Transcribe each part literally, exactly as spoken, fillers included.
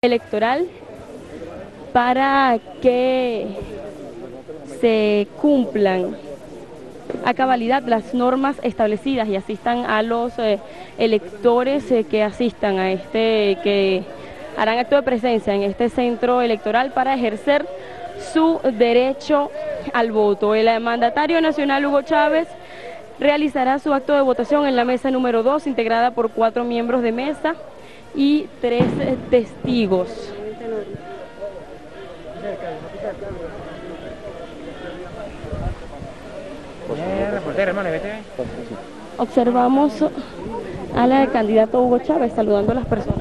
electoral para que se cumplan a cabalidad las normas establecidas y asistan a los eh, electores eh, que asistan a este, que harán acto de presencia en este centro electoral para ejercer su derecho al voto. El mandatario nacional Hugo Chávez realizará su acto de votación en la mesa número dos, integrada por cuatro miembros de mesa y tres eh, testigos. Observamos a la candidato Hugo Chávez saludando a las personas.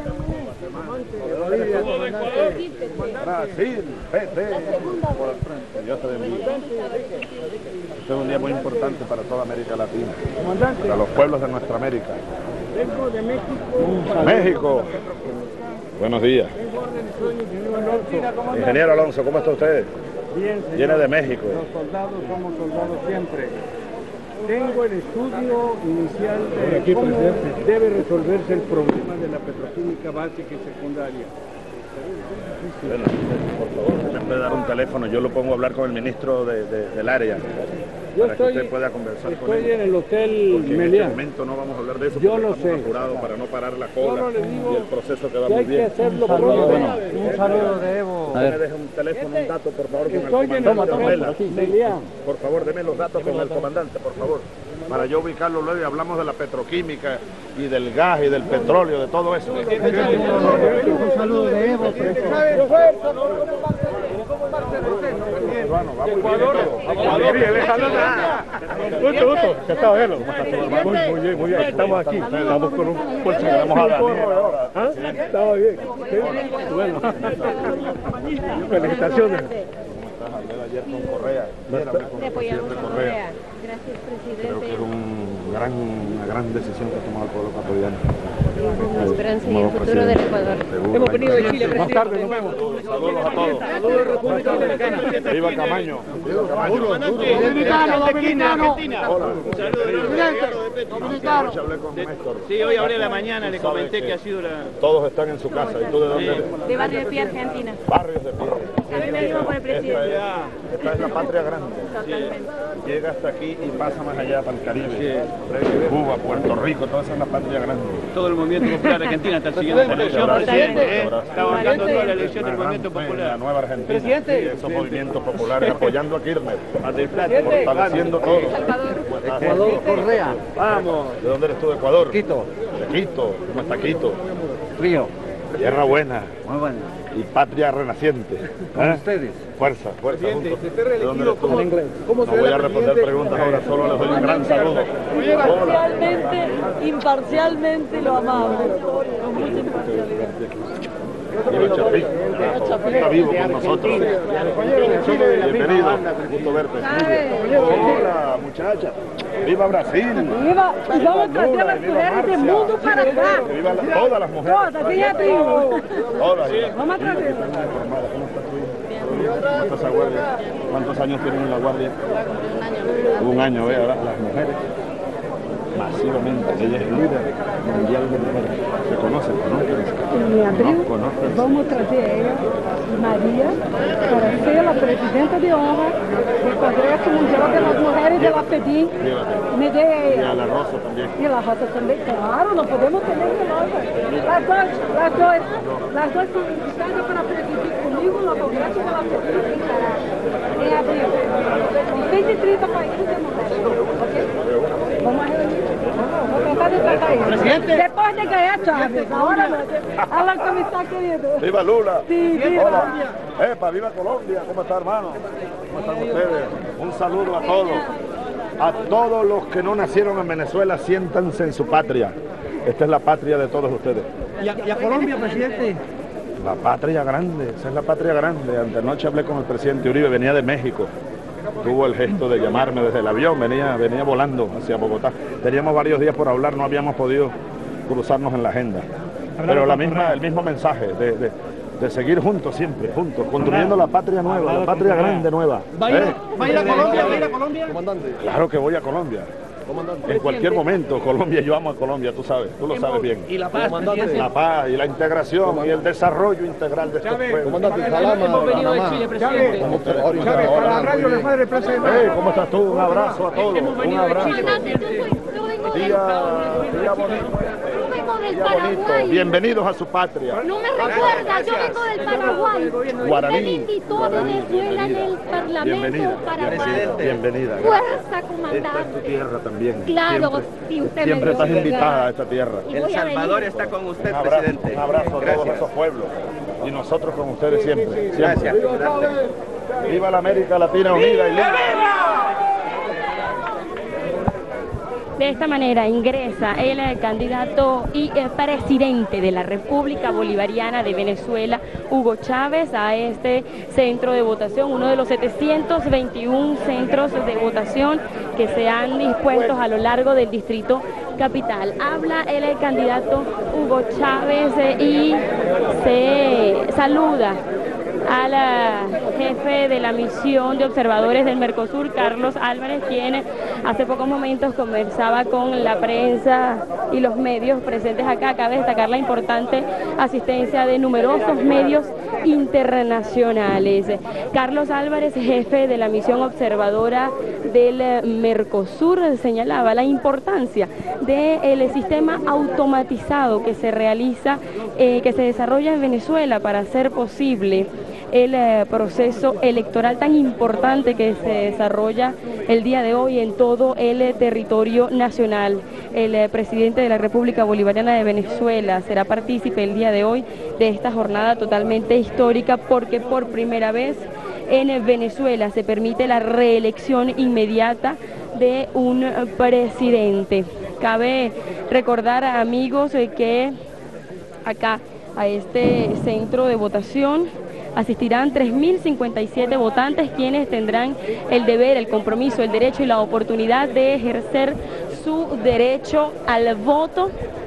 Brasil, vete por el frente, Dios te bendiga. Este es un día muy importante para toda América Latina, para los pueblos de nuestra América. México. Buenos días. Ingeniero Alonso, ¿cómo está usted? Bien, señor. Viene de México. Los soldados somos soldados siempre. Tengo el estudio inicial de Aquí, cómo presidente. debe resolverse el problema de la petroquímica básica y secundaria. Bueno, por favor, me puede dar un teléfono, yo lo pongo a hablar con el ministro de, de, del área, Yo para estoy, que usted pueda conversar con estoy él. en el hotel Porque en Meliá. este momento no vamos a hablar de eso, Yo porque lo estamos sé. apurados para no parar la Yo cola no le digo y el proceso que va que muy hay que bien. hacerlo Un pronto. Un saludo de Evo. Usted me deja un teléfono, un dato, por favor, con el Estoy en el comandante hotel Ornella. Meliá. Por favor, deme los datos con el comandante, por favor, para yo ubicarlo luego y hablamos de la petroquímica y del gas y del petróleo, de todo eso. Un saludo de Evo. Bueno, vamos Ecuador, Gusto, gusto. Encantado de verlo. Muy, muy bien, muy bien. Estamos aquí. Estamos con un puerto que vamos a dar. ¿Ah? Estamos bien. Bueno. Felicitaciones. Hablé ayer con Correa, ayer hablé con el presidente Correa. Gracias, presidente. Creo que es un gran, una gran decisión que ha tomado el pueblo ecuatoriano. La esperanza y el futuro del Ecuador. Hemos venido de Chile, presidente. Más tarde nos vemos. Saludos a todos. Saludos, República Dominicana. Viva Camaño. Viva Camaño. Dominicano, dominicano. Hola. Presidente, dominicano. Anoche hablé con Néstor. Sí, hoy hablé en la mañana, le Sabe comenté que que ha sido la... Todos están en su casa. ¿Y tú de dónde eres? De Barrio de Pie, Argentina. Barrios de Pie. A mí me dijo por el presidente. Esta es, esta es la patria grande. Totalmente. Llega hasta aquí y pasa más allá para el Caribe. Cuba, Puerto Rico, toda esa es la patria grande. Todo el movimiento popular argentino está siguiendo la elección, presidente. ¿eh? Está bancando toda la elección del movimiento La popular. nueva Argentina. Presidente. Sí, esos movimientos populares apoyando a Kirchner. A Del Plata. Fortaleciendo todo. Ecuador, Correa. Vamos. ¿De dónde eres tú? ¿De Ecuador? Quito. De Quito. ¿Cómo está Quito? Río. Tierra buena Muy bueno. y patria renaciente. ¿Eh? Ustedes. Fuerza, fuerza. juntos. si usted ¿De dónde eres tú? En inglés. ¿Cómo No voy a responder preguntas ahora, solo les doy un gran saludo. Hola. Imparcialmente, imparcialmente lo amable. Con mucha imparcialidad. Viva Chapí. Está vivo con nosotros. Bienvenido. Gusto verte. Hola, muchacha. Viva Brasil. Viva, y vamos a traer a las Viva mujeres del Marcia. mundo para acá. Viva la- todas las mujeres. Todas, aquí ya tengo. Todas. Vamos a traer. ¿Cómo está tu hija? ¿Cómo está esa guardia? ¿Cuántos años tienen en la guardia? Un año, ve, ahora las mujeres. Masivamente, ella es líder mundial de mujeres. Se conocen, ¿no? En abril No, conocen. vamos a traer a ella, María, para ser la presidenta de honra del Congreso Mundial de las Mujeres de la PEDIN. Llévate. Me dé a Y ella. a la Rosa también. Y la Rosa también, claro, no podemos tener de nada. Las dos, las dos, las dos son invitadas para presidir conmigo en el Congreso de la PEDIN en Caracas, en abril. Y ciento treinta países de mujeres. ¿Ok? Vamos a reunir. Vamos a tratar de tratar isso. Presidente. Después de ganhar Chávez, ahora no. Habla con mi está querido. ¡Viva Lula! Sí, viva. Hola. Epa, viva Colombia. ¿Cómo está, hermano? ¿Cómo están ustedes? Un saludo a todos. A todos los que no nacieron en Venezuela, siéntanse en su patria. Esta es la patria de todos ustedes. ¿Y a, y a Colombia, presidente? La patria grande, esa es la patria grande. Antenoche hablé con el presidente Uribe, venía de México. Tuvo el gesto de llamarme desde el avión, venía, venía volando hacia Bogotá. Teníamos varios días por hablar, no habíamos podido cruzarnos en la agenda. Pero la misma, el mismo mensaje de, de, de seguir juntos siempre, juntos, construyendo la patria nueva, la patria grande nueva. ¿Va a ir, ¿Eh? ¿va a, ir a Colombia? ¿Va a ir a Colombia? Claro que voy a Colombia. En cualquier momento, Colombia, yo amo a Colombia, tú sabes, tú lo sabes bien. Y la paz, presidente. La paz y la integración y el desarrollo integral de estos pueblos. Comandante, Salama, Hemos venido de Panamá. Chile, presidente. Chávez, para la radio le padre presidente. Hey, ¿cómo estás tú? Un abrazo a todos, Hemos un venido de abrazo. Chile, presidente. Yo vengo del, Día, día bonito, yo vengo del día bonito. Paraguay. Bienvenidos a su patria. No me recuerda, yo vengo del Paraguay. Guaraní. Usted me invitó a Venezuela en el Parlamento Bienvenida, paraguayo. bienvenida. Fuerza, Esta es tu comandante. tierra también. Claro, Siempre, si usted me siempre dio estás lugar. invitada a esta tierra. Y El voy a Salvador venir. está con usted, Un abrazo, presidente. un abrazo a todos Gracias. esos pueblos y nosotros con ustedes siempre. siempre. Gracias. Viva la América Latina unida y libre. De esta manera ingresa el eh, candidato y eh, presidente de la República Bolivariana de Venezuela, Hugo Chávez, a este centro de votación, uno de los setecientos veintiún centros de votación que se han dispuesto a lo largo del distrito capital. Habla el eh, candidato Hugo Chávez eh, y se saluda al uh, jefe de la misión de observadores del Mercosur, Carlos Álvarez, quien hace pocos momentos conversaba con la prensa y los medios presentes acá. Cabe destacar la importante asistencia de numerosos medios internacionales. Carlos Álvarez, jefe de la misión observadora del Mercosur, señalaba la importancia del sistema automatizado que se realiza, eh, que se desarrolla en Venezuela para hacer posible el eh, proceso electoral tan importante que se desarrolla el día de hoy en todo el eh, territorio nacional. El eh, presidente de la República Bolivariana de Venezuela será partícipe el día de hoy de esta jornada totalmente histórica, porque por primera vez en Venezuela se permite la reelección inmediata de un eh, presidente. Cabe recordar, amigos, eh, que acá a este centro de votación asistirán tres mil cincuenta y siete votantes, quienes tendrán el deber, el compromiso, el derecho y la oportunidad de ejercer su derecho al voto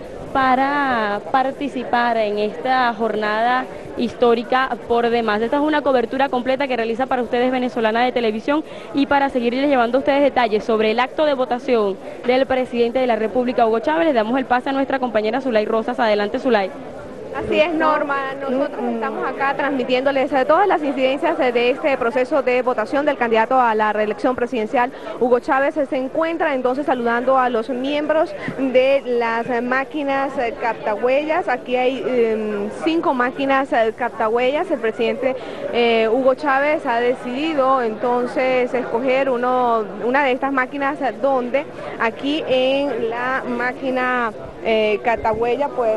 para participar en esta jornada histórica por demás. Esta es una cobertura completa que realiza para ustedes Venezolana de Televisión, y para seguirles llevando a ustedes detalles sobre el acto de votación del presidente de la República, Hugo Chávez, les damos el pase a nuestra compañera Zulay Rosas. Adelante, Zulay. Así es, Norma. Nosotros estamos acá transmitiéndoles todas las incidencias de este proceso de votación del candidato a la reelección presidencial, Hugo Chávez. Se encuentra entonces saludando a los miembros de las máquinas captahuellas. Aquí hay eh, cinco máquinas captahuellas. El presidente eh, Hugo Chávez ha decidido entonces escoger uno, una de estas máquinas, donde aquí en la máquina eh, captahuella pues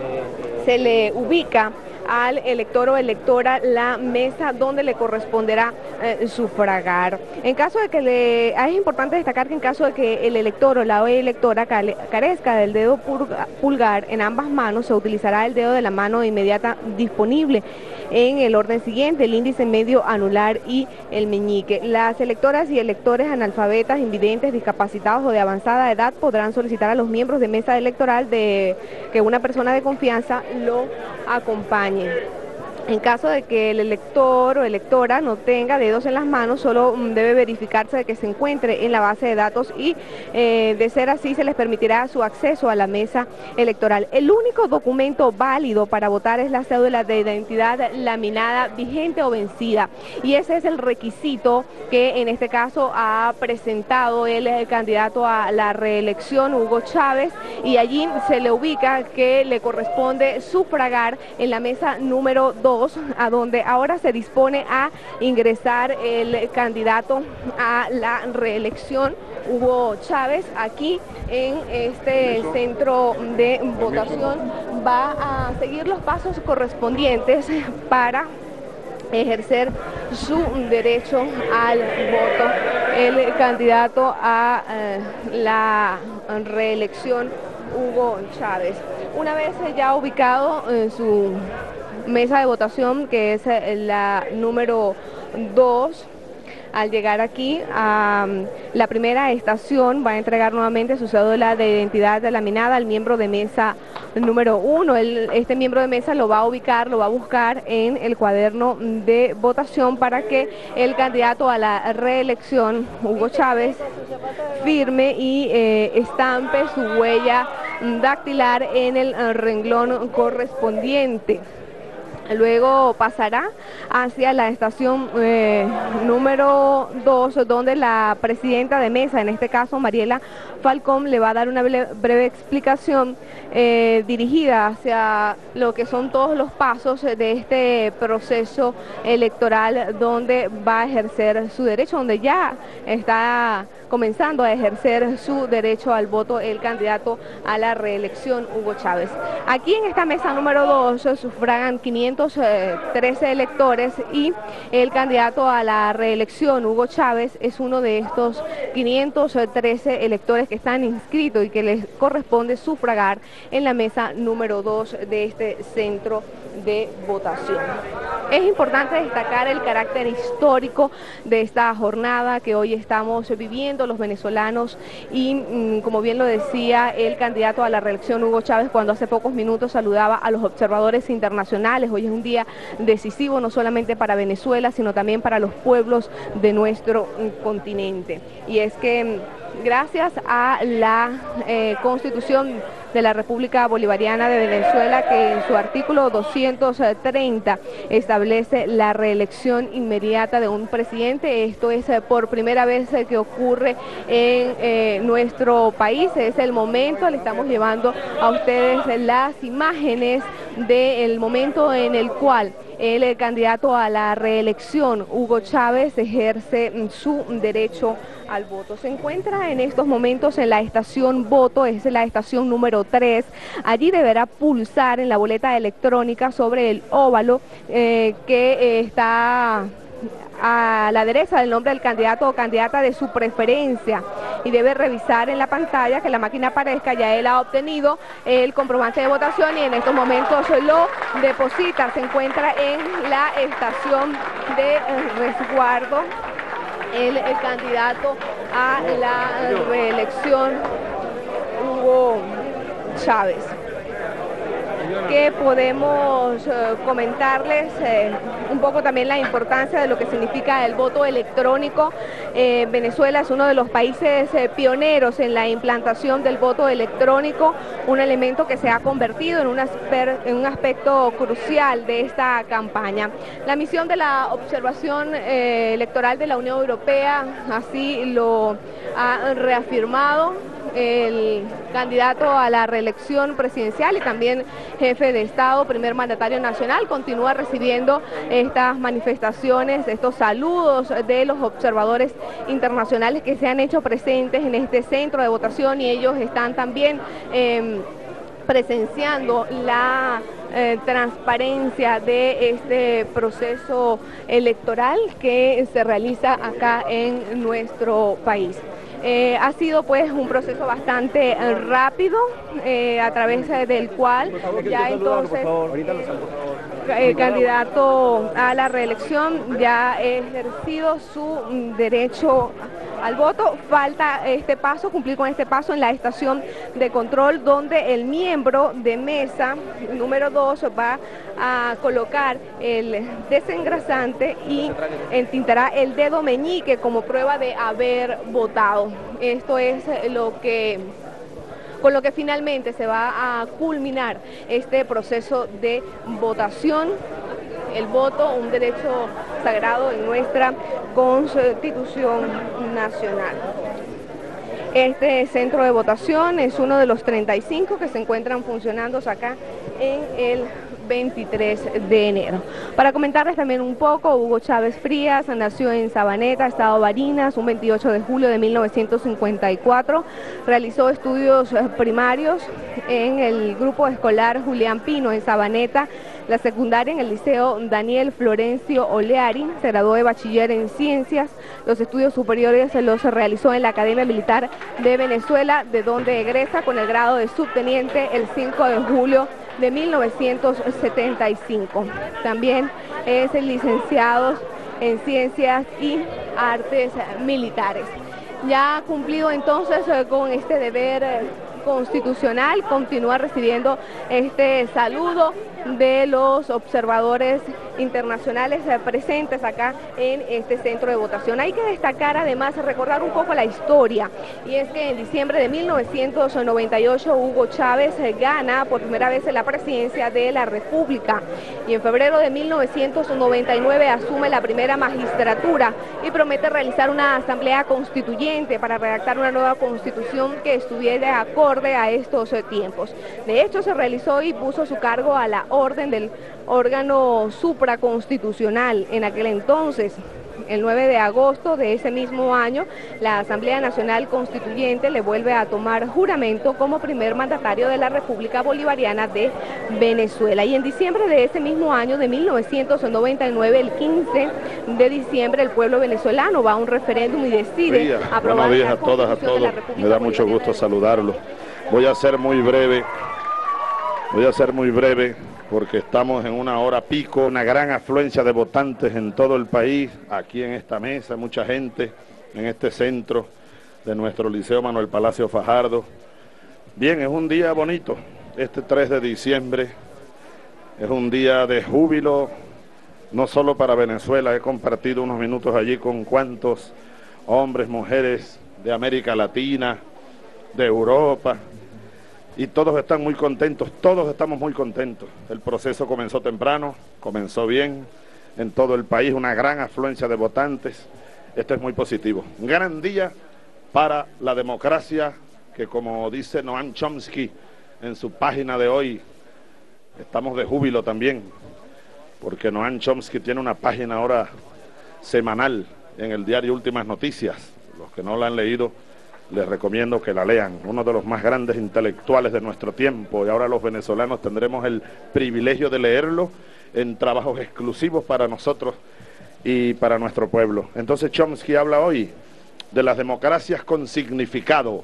se le ubica al elector o electora la mesa donde le corresponderá eh, sufragar. En caso de que le... Es importante destacar que en caso de que el elector o la electora carezca del dedo pulgar en ambas manos, se utilizará el dedo de la mano inmediata disponible en el orden siguiente: el índice medio anular y el meñique. Las electoras y electores analfabetas, invidentes, discapacitados o de avanzada edad podrán solicitar a los miembros de mesa electoral de que una persona de confianza lo acompañe. En caso de que el elector o electora no tenga dedos en las manos, solo debe verificarse de que se encuentre en la base de datos, y eh, de ser así se les permitirá su acceso a la mesa electoral. El único documento válido para votar es la cédula de identidad laminada vigente o vencida, y ese es el requisito que en este caso ha presentado el, el candidato a la reelección, Hugo Chávez, y allí se le ubica que le corresponde sufragar en la mesa número dos, a donde ahora se dispone a ingresar el candidato a la reelección, Hugo Chávez. Aquí en este centro de votación va a seguir los pasos correspondientes para ejercer su derecho al voto el candidato a eh, la reelección, Hugo Chávez. Una vez ya ubicado en su mesa de votación, que es la número dos, al llegar aquí a um, la primera estación va a entregar nuevamente su cédula de identidad laminada al miembro de mesa número uno. El, este miembro de mesa lo va a ubicar, lo va a buscar en el cuaderno de votación para que el candidato a la reelección, Hugo Chávez, firme y eh, estampe su huella dactilar en el uh, renglón correspondiente. Luego pasará hacia la estación eh, número dos, donde la presidenta de mesa, en este caso Mariela Falcón, le va a dar una breve, breve explicación eh, dirigida hacia lo que son todos los pasos de este proceso electoral, donde va a ejercer su derecho, donde ya está comenzando a ejercer su derecho al voto el candidato a la reelección, Hugo Chávez. Aquí en esta mesa número dos sufragan quinientos trece electores y el candidato a la reelección, Hugo Chávez, es uno de estos quinientos trece electores que están inscritos y que les corresponde sufragar en la mesa número dos de este centro de votación. Es importante destacar el carácter histórico de esta jornada que hoy estamos viviendo los venezolanos y, como bien lo decía el candidato a la reelección, Hugo Chávez, cuando hace pocos minutos saludaba a los observadores internacionales. Hoy es un día decisivo no solamente para Venezuela, sino también para los pueblos de nuestro continente. Y es que gracias a la eh, Constitución de la República Bolivariana de Venezuela, que en su artículo doscientos treinta establece la reelección inmediata de un presidente. Esto es eh, por primera vez eh, que ocurre en eh, nuestro país. Es el momento, le estamos llevando a ustedes las imágenes del momento en el cual el, el candidato a la reelección, Hugo Chávez, ejerce su derecho al voto. Se encuentra en estos momentos en la estación voto, es la estación número tres. Allí deberá pulsar en la boleta electrónica sobre el óvalo eh, que eh, está a la derecha del nombre del candidato o candidata de su preferencia, y debe revisar en la pantalla que la máquina aparezca. Ya él ha obtenido el comprobante de votación y en estos momentos lo deposita. Se encuentra en la estación de resguardo el, el candidato a la reelección, Hugo Chávez. Que podemos eh, comentarles eh, un poco también la importancia de lo que significa el voto electrónico. Eh, Venezuela es uno de los países eh, pioneros en la implantación del voto electrónico, un elemento que se ha convertido en un, asper, en un aspecto crucial de esta campaña. La misión de la observación eh, electoral de la Unión Europea así lo ha reafirmado el candidato a la reelección presidencial y también jefe de Estado, primer mandatario nacional. Continúa recibiendo estas manifestaciones, estos saludos de los observadores internacionales que se han hecho presentes en este centro de votación, y ellos están también eh, presenciando la eh, transparencia de este proceso electoral que se realiza acá en nuestro país. Eh, ha sido pues un proceso bastante eh, rápido, eh, a través eh, del cual ya entonces el candidato a la reelección ya ha ejercido su mm, derecho al voto. Falta este paso, cumplir con este paso en la estación de control, donde el miembro de mesa número dos va a colocar el desengrasante y entintará el dedo meñique como prueba de haber votado. Esto es lo que con lo que finalmente se va a culminar este proceso de votación. El voto, un derecho sagrado en nuestra Constitución Nacional. Este centro de votación es uno de los treinta y cinco que se encuentran funcionando acá en el veintitrés de enero. Para comentarles también un poco, Hugo Chávez Frías nació en Sabaneta, Estado Barinas, un veintiocho de julio de mil novecientos cincuenta y cuatro. Realizó estudios primarios en el grupo escolar Julián Pino en Sabaneta, la secundaria en el Liceo Daniel Florencio Oleari, se graduó de bachiller en ciencias. Los estudios superiores los realizó en la Academia Militar de Venezuela, de donde egresa con el grado de subteniente el cinco de julio de mil novecientos setenta y cinco. También es licenciado en ciencias y artes militares. Ya ha cumplido entonces eh, con este deber eh, constitucional, continúa recibiendo este saludo de los observadores internacionales eh, presentes acá en este centro de votación. Hay que destacar además, recordar un poco la historia, y es que en diciembre de mil novecientos noventa y ocho Hugo Chávez eh, gana por primera vez la presidencia de la República, y en febrero de mil novecientos noventa y nueve asume la primera magistratura y promete realizar una asamblea constituyente para redactar una nueva constitución que estuviera acorde a estos eh, tiempos. De hecho, se realizó y puso su cargo a la orden del órgano supraconstitucional. En aquel entonces, el nueve de agosto de ese mismo año, la Asamblea Nacional Constituyente le vuelve a tomar juramento como primer mandatario de la República Bolivariana de Venezuela. Y en diciembre de ese mismo año, de mil novecientos noventa y nueve, el quince de diciembre, el pueblo venezolano va a un referéndum y decide aprobar Buenos días la a todas, a Constitución de la todos. República Me da mucho Bolivariana gusto de saludarlos. Voy a ser muy breve. Voy a ser muy breve porque estamos en una hora pico, una gran afluencia de votantes en todo el país, aquí en esta mesa, mucha gente en este centro de nuestro Liceo Manuel Palacio Fajardo. Bien, es un día bonito, este tres de diciembre, es un día de júbilo, no solo para Venezuela. He compartido unos minutos allí con cuantos hombres, mujeres de América Latina, de Europa, y todos están muy contentos, todos estamos muy contentos. El proceso comenzó temprano, comenzó bien, en todo el país una gran afluencia de votantes. Esto es muy positivo. Un gran día para la democracia, que como dice Noam Chomsky en su página de hoy, estamos de júbilo también, porque Noam Chomsky tiene una página ahora semanal en el diario Últimas Noticias. Los que no la han leído, les recomiendo que la lean, uno de los más grandes intelectuales de nuestro tiempo, y ahora los venezolanos tendremos el privilegio de leerlo en trabajos exclusivos para nosotros y para nuestro pueblo. Entonces Chomsky habla hoy de las democracias con significado.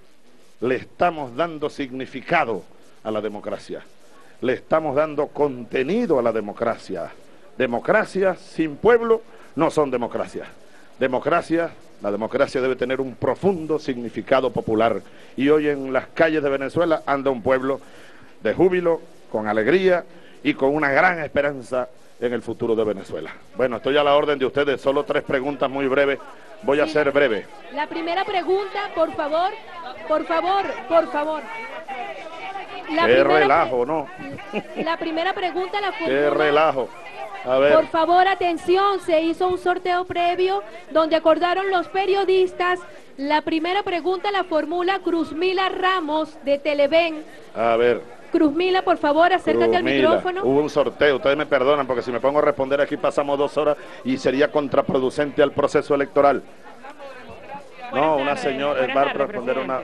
Le estamos dando significado a la democracia, le estamos dando contenido a la democracia. Democracias sin pueblo no son democracias. Democracia, la democracia debe tener un profundo significado popular, y hoy en las calles de Venezuela anda un pueblo de júbilo, con alegría y con una gran esperanza en el futuro de Venezuela. Bueno, estoy a la orden de ustedes, solo tres preguntas muy breves, voy a ser breve. La primera pregunta, por favor, por favor, por favor. La Qué primera relajo, ¿no? La primera pregunta la formula. Qué relajo. A ver. Por favor, atención, se hizo un sorteo previo donde acordaron los periodistas. La primera pregunta la formula Cruzmila Ramos de Televen. A ver. Cruzmila, por favor, acércate al Cruzmila. micrófono. Hubo un sorteo, ustedes me perdonan porque si me pongo a responder aquí pasamos dos horas y sería contraproducente al proceso electoral. Buenas no, una tardes, señora buenas va a tardes, responder una...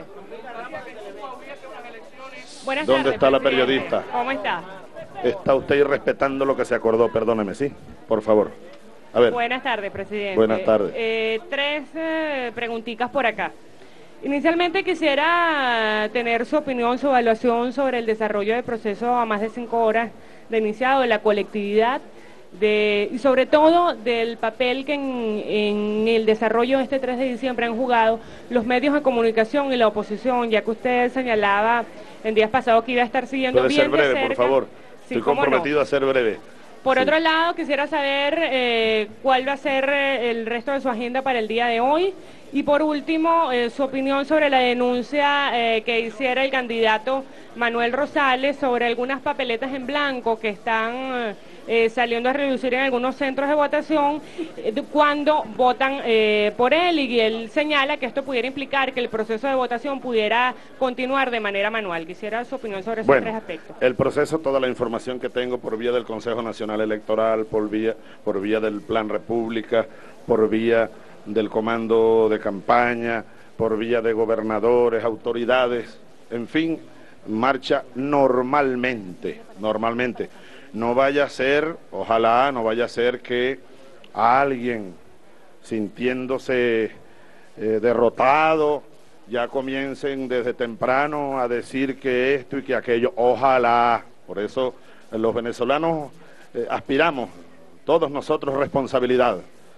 Buenas ¿Dónde tardes, está la presidente. periodista? ¿Cómo está? Está usted irrespetando lo que se acordó, perdóneme, ¿sí? Por favor. A ver. Buenas tardes, presidente. Buenas tardes. Eh, tres eh, preguntitas por acá. Inicialmente quisiera tener su opinión, su evaluación sobre el desarrollo del proceso a más de cinco horas de iniciado de la colectividad, de, y sobre todo del papel que en, en el desarrollo de este tres de diciembre han jugado los medios de comunicación y la oposición, ya que usted señalaba en días pasados que iba a estar siguiendo Puede bien ser breve, de cerca. por favor. Sí, Estoy cómo comprometido no. a ser breve. Por Sí. otro lado, quisiera saber eh, cuál va a ser eh, el resto de su agenda para el día de hoy. Y por último, eh, su opinión sobre la denuncia eh, que hiciera el candidato Manuel Rosales sobre algunas papeletas en blanco que están eh, saliendo a reducir en algunos centros de votación eh, cuando votan eh, por él, y él señala que esto pudiera implicar que el proceso de votación pudiera continuar de manera manual. Quisiera su opinión sobre esos Bueno, tres aspectos. el proceso, toda la información que tengo por vía del Consejo Nacional Electoral, por vía, por vía del Plan República, por vía del comando de campaña, por vía de gobernadores, autoridades, en fin, marcha normalmente, normalmente. No vaya a ser, ojalá no vaya a ser que a alguien sintiéndose eh, derrotado ya comiencen desde temprano a decir que esto y que aquello, ojalá. Por eso los venezolanos eh, aspiramos, todos nosotros, responsabilidad.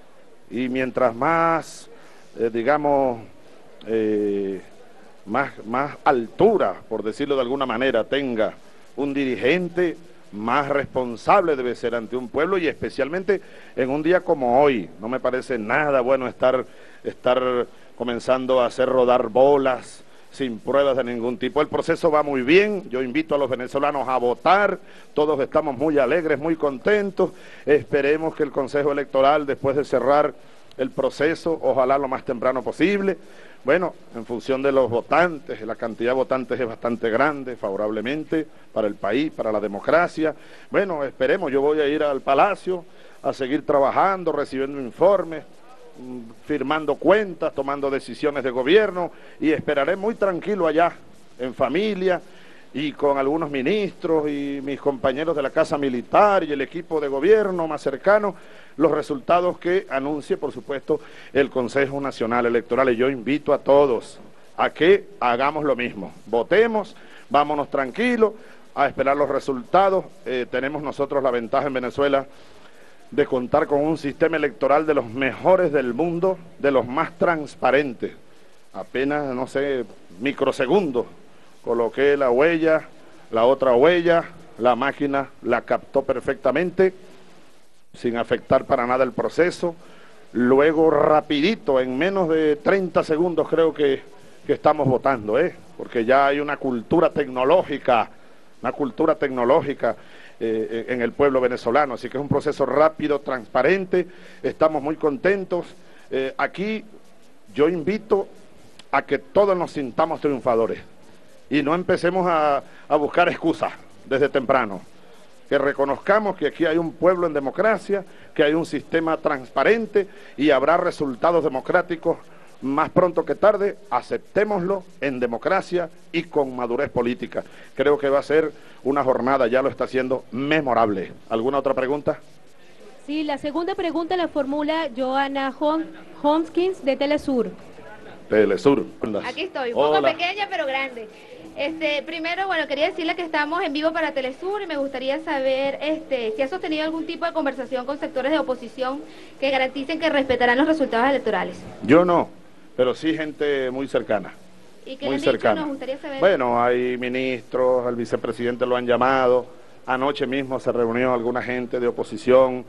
Y mientras más, eh, digamos, eh, más, más altura, por decirlo de alguna manera, tenga un dirigente, más responsable debe ser ante un pueblo, y especialmente en un día como hoy. No me parece nada bueno estar, estar comenzando a hacer rodar bolas sin pruebas de ningún tipo. El proceso va muy bien, yo invito a los venezolanos a votar, todos estamos muy alegres, muy contentos. Esperemos que el Consejo Electoral, después de cerrar el proceso, ojalá lo más temprano posible, bueno, en función de los votantes, la cantidad de votantes es bastante grande, favorablemente para el país, para la democracia. Bueno, esperemos, yo voy a ir al Palacio a seguir trabajando, recibiendo informes, firmando cuentas, tomando decisiones de gobierno, y esperaré muy tranquilo allá, en familia, y con algunos ministros y mis compañeros de la Casa Militar y el equipo de gobierno más cercano, los resultados que anuncie, por supuesto, el Consejo Nacional Electoral. Y yo invito a todos a que hagamos lo mismo, votemos, vámonos tranquilos a esperar los resultados. Eh, tenemos nosotros la ventaja en Venezuela de contar con un sistema electoral de los mejores del mundo, de los más transparentes. Apenas, no sé, microsegundos, coloqué la huella, la otra huella, la máquina la captó perfectamente, sin afectar para nada el proceso. Luego, rapidito, en menos de treinta segundos creo que, que estamos votando, ¿eh? Porque ya hay una cultura tecnológica, una cultura tecnológica eh, en el pueblo venezolano, así que es un proceso rápido, transparente, estamos muy contentos. Eh, aquí yo invito a que todos nos sintamos triunfadores y no empecemos a, a buscar excusas desde temprano. Que reconozcamos que aquí hay un pueblo en democracia, que hay un sistema transparente y habrá resultados democráticos más pronto que tarde. Aceptémoslo en democracia y con madurez política. Creo que va a ser una jornada, ya lo está haciendo, memorable. ¿Alguna otra pregunta? Sí, la segunda pregunta la formula Joana Homskins de Telesur. Telesur. Aquí estoy, un Hola. poco pequeña pero grande. Este, primero, bueno, quería decirle que estamos en vivo para Telesur y me gustaría saber este, si ha sostenido algún tipo de conversación con sectores de oposición que garanticen que respetarán los resultados electorales. Yo no, pero sí gente muy cercana. ¿Y qué muy le han dicho? cercana. Nos gustaría saber. Bueno, hay ministros, al vicepresidente lo han llamado, anoche mismo se reunió alguna gente de oposición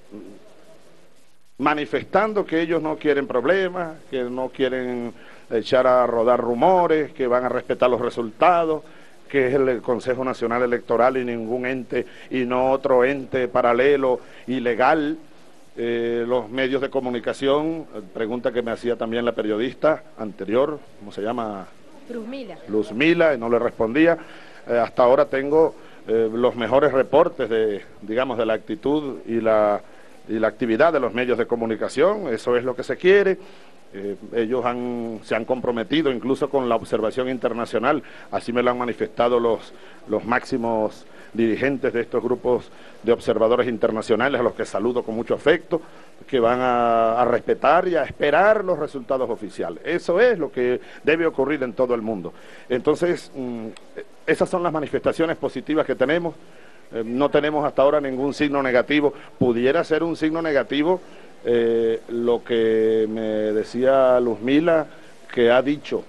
manifestando que ellos no quieren problemas, que no quieren echar a rodar rumores, que van a respetar los resultados, que es el Consejo Nacional Electoral y ningún ente, y no otro ente paralelo, ilegal. Eh, los medios de comunicación, pregunta que me hacía también la periodista anterior, ¿cómo se llama? Luzmila. Luzmila, y no le respondía. Eh, hasta ahora tengo eh, los mejores reportes de, digamos, de la actitud y la, y la actividad de los medios de comunicación. Eso es lo que se quiere. Eh, ellos han, se han comprometido incluso con la observación internacional, así me lo han manifestado los, los máximos dirigentes de estos grupos de observadores internacionales, a los que saludo con mucho afecto, que van a, a respetar y a esperar los resultados oficiales. Eso es lo que debe ocurrir en todo el mundo. Entonces, mmm, esas son las manifestaciones positivas que tenemos. Eh, no tenemos hasta ahora ningún signo negativo. Pudiera ser un signo negativo Eh, lo que me decía Luzmila, que ha dicho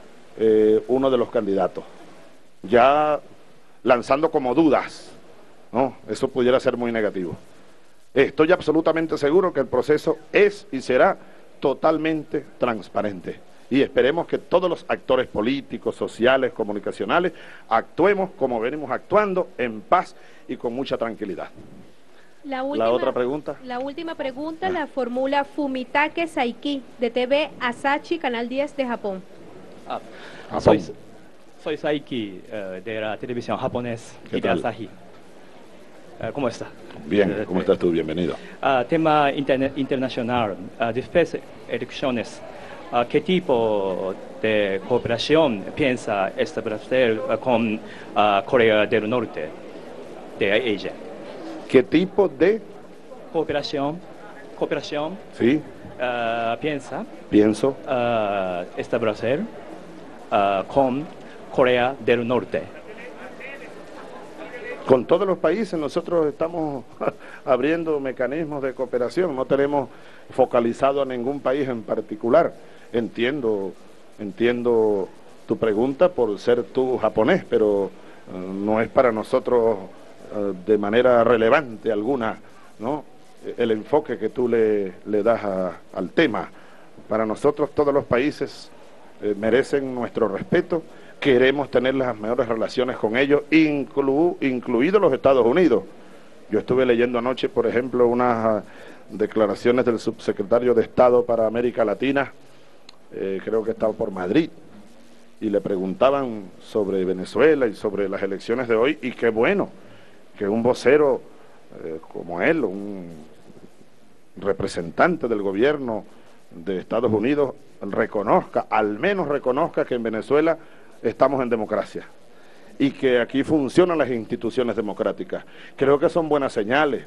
eh, uno de los candidatos, ya lanzando como dudas, ¿no? Eso pudiera ser muy negativo. Estoy absolutamente seguro que el proceso es y será totalmente transparente, y esperemos que todos los actores políticos, sociales, comunicacionales, actuemos como venimos actuando, en paz y con mucha tranquilidad. La, última, la otra pregunta. La última pregunta la formula Fumitake Saiki, de T V Asahi, Canal diez de Japón. Ah, soy, soy Saiki, uh, de la televisión japonesa y de Asahi. Uh, ¿Cómo está? Bien, ¿cómo estás tú? Bienvenido. Uh, tema interna internacional, uh, después de elecciones, uh, ¿qué tipo de cooperación piensa establecer uh, con uh, Corea del Norte de Asia? ¿Qué tipo de cooperación, cooperación sí. uh, piensa pienso uh, establecer uh, con Corea del Norte? Con todos los países nosotros estamos abriendo mecanismos de cooperación, no tenemos focalizado a ningún país en particular. Entiendo, entiendo tu pregunta por ser tú japonés, pero uh, no es para nosotros uh, de manera relevante alguna, ¿no?, el enfoque que tú le, le das a, al tema. Para nosotros todos los países eh, merecen nuestro respeto, queremos tener las mejores relaciones con ellos, inclu, incluidos los Estados Unidos. Yo estuve leyendo anoche, por ejemplo, unas declaraciones del subsecretario de Estado para América Latina, eh, creo que estaba por Madrid, y le preguntaban sobre Venezuela y sobre las elecciones de hoy, y qué bueno que un vocero eh, como él, un representante del gobierno de Estados Unidos, reconozca, al menos reconozca que en Venezuela estamos en democracia y que aquí funcionan las instituciones democráticas. Creo que son buenas señales.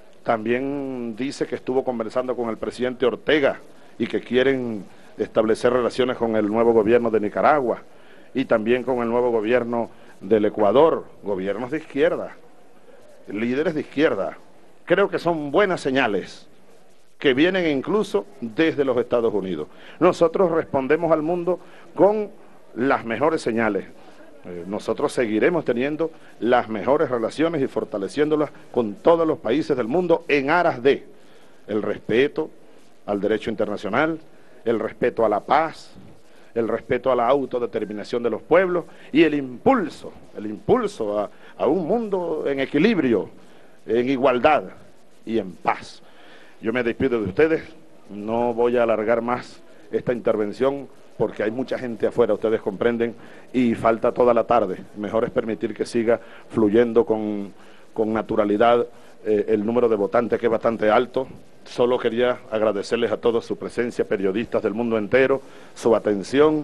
También dice que estuvo conversando con el presidente Ortega y que quieren establecer relaciones con el nuevo gobierno de Nicaragua y también con el nuevo gobierno del Ecuador, gobiernos de izquierda, líderes de izquierda. Creo que son buenas señales que vienen incluso desde los Estados Unidos. Nosotros respondemos al mundo con las mejores señales. Eh, nosotros seguiremos teniendo las mejores relaciones y fortaleciéndolas con todos los países del mundo en aras de el respeto al derecho internacional, el respeto a la paz, el respeto a la autodeterminación de los pueblos y el impulso, el impulso a, a un mundo en equilibrio, en igualdad y en paz. Yo me despido de ustedes, no voy a alargar más esta intervención porque hay mucha gente afuera, ustedes comprenden, y falta toda la tarde. Mejor es permitir que siga fluyendo con, con naturalidad eh, el número de votantes, que es bastante alto. Solo quería agradecerles a todos su presencia, periodistas del mundo entero, su atención,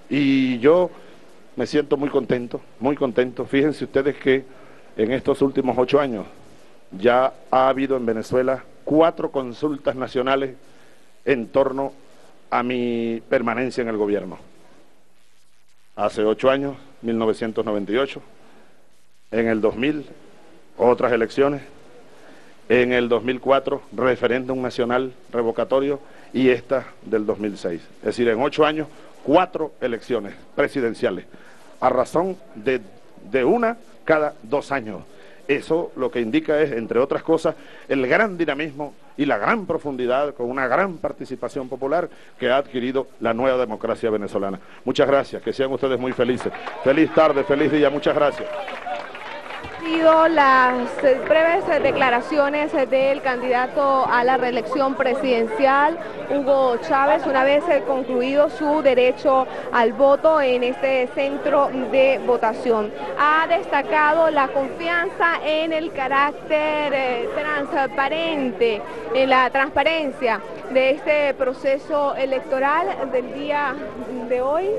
y yo me siento muy contento, muy contento. Fíjense ustedes que en estos últimos ocho años ya ha habido en Venezuela cuatro consultas nacionales en torno a mi permanencia en el gobierno. Hace ocho años, mil novecientos noventa y ocho, en el dos mil, otras elecciones, en el dos mil cuatro, referéndum nacional revocatorio, y esta del dos mil seis. Es decir, en ocho años, cuatro elecciones presidenciales, a razón de, de una cada dos años. Eso lo que indica es, entre otras cosas, el gran dinamismo y la gran profundidad, con una gran participación popular que ha adquirido la nueva democracia venezolana. Muchas gracias, que sean ustedes muy felices. Feliz tarde, feliz día, muchas gracias. Sido las breves declaraciones del candidato a la reelección presidencial, Hugo Chávez, una vez concluido su derecho al voto en este centro de votación. Ha destacado la confianza en el carácter eh, transparente, en la transparencia de este proceso electoral del día de hoy,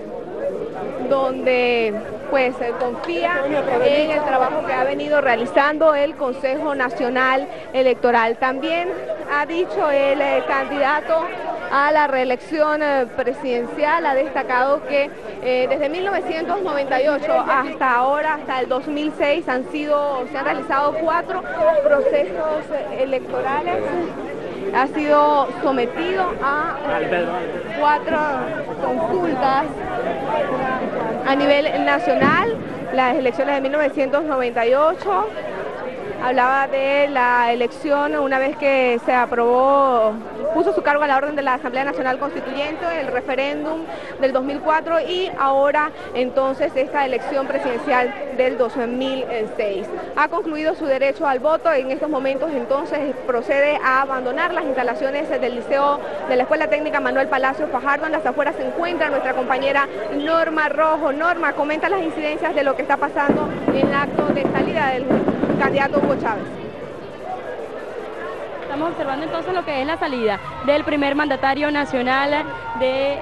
donde pues confía en el trabajo que ha venido realizando el Consejo Nacional Electoral. También ha dicho el eh, candidato a la reelección eh, presidencial, ha destacado que eh, desde mil novecientos noventa y ocho hasta ahora, hasta el dos mil seis, han sido, se han realizado cuatro procesos electorales. Ha sido sometido a cuatro consultas a nivel nacional. Las elecciones de mil novecientos noventa y ocho, hablaba de la elección una vez que se aprobó, puso su cargo a la orden de la Asamblea Nacional Constituyente, el referéndum del dos mil cuatro y ahora entonces esta elección presidencial del dos mil seis. Ha concluido su derecho al voto, en estos momentos entonces procede a abandonar las instalaciones del Liceo de la Escuela Técnica Manuel Palacios Fajardo. En las afueras se encuentra nuestra compañera Norma Rojo. Norma, comenta las incidencias de lo que está pasando en el acto de salida del candidato Hugo Chávez. Estamos observando entonces lo que es la salida del primer mandatario nacional de...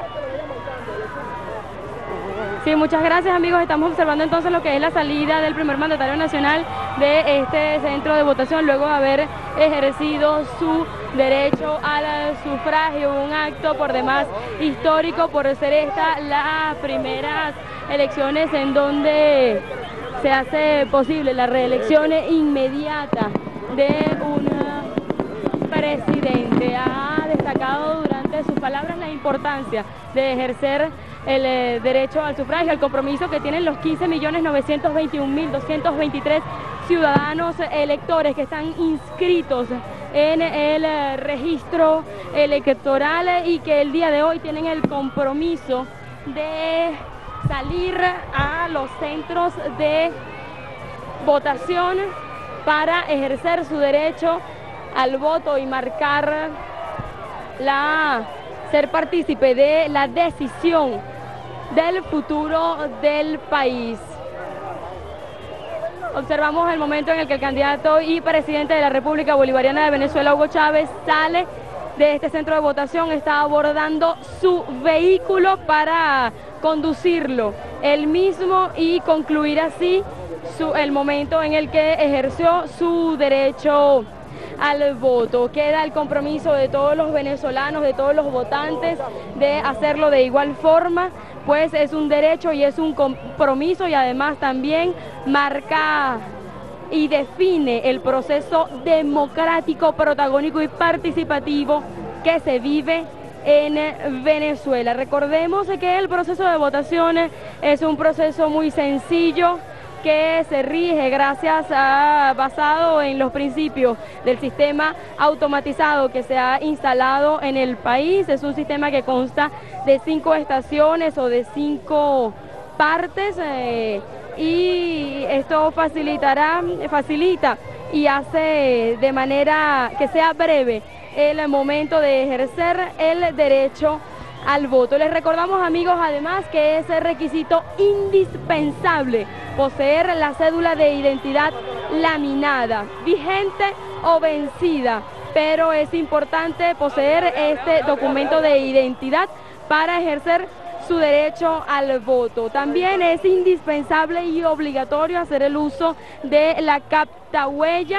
Sí, muchas gracias amigos, estamos observando entonces lo que es la salida del primer mandatario nacional de este centro de votación luego de haber ejercido su derecho al sufragio, un acto por demás histórico por ser esta las primeras elecciones en donde se hace posible la reelección inmediata de un presidente. Ha destacado durante sus palabras la importancia de ejercer el eh, derecho al sufragio, el compromiso que tienen los quince millones novecientos veintiún mil doscientos veintitrés ciudadanos electores que están inscritos en el eh, registro electoral y que el día de hoy tienen el compromiso de salir a los centros de votación para ejercer su derecho al voto y marcar la ser partícipe de la decisión del futuro del país. Observamos el momento en el que el candidato y presidente de la República Bolivariana de Venezuela, Hugo Chávez, sale de este centro de votación, está abordando su vehículo para conducirlo él mismo y concluir así su, el momento en el que ejerció su derecho al voto. Queda el compromiso de todos los venezolanos, de todos los votantes, de hacerlo de igual forma, pues es un derecho y es un compromiso y además también marca y define el proceso democrático, protagónico y participativo que se vive en Venezuela. Recordemos que el proceso de votación es un proceso muy sencillo que se rige gracias a, basado en los principios del sistema automatizado que se ha instalado en el país. Es un sistema que consta de cinco estaciones o de cinco partes eh, y esto facilitará, facilita y hace de manera que sea breve el momento de ejercer el derecho al voto. Les recordamos, amigos, además que es requisito indispensable poseer la cédula de identidad laminada, vigente o vencida, pero es importante poseer este documento de identidad para ejercer su derecho al voto. También es indispensable y obligatorio hacer el uso de la captahuella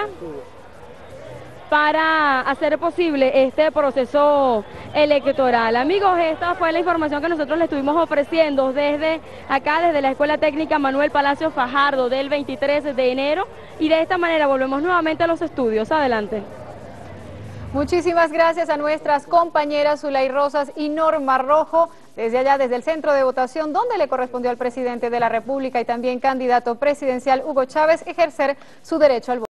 para hacer posible este proceso electoral. Amigos, esta fue la información que nosotros le estuvimos ofreciendo desde acá, desde la Escuela Técnica Manuel Palacio Fajardo del veintitrés de enero, y de esta manera volvemos nuevamente a los estudios. Adelante. Muchísimas gracias a nuestras compañeras Zulay Rosas y Norma Rojo, desde allá, desde el centro de votación, donde le correspondió al presidente de la República y también candidato presidencial Hugo Chávez ejercer su derecho al voto.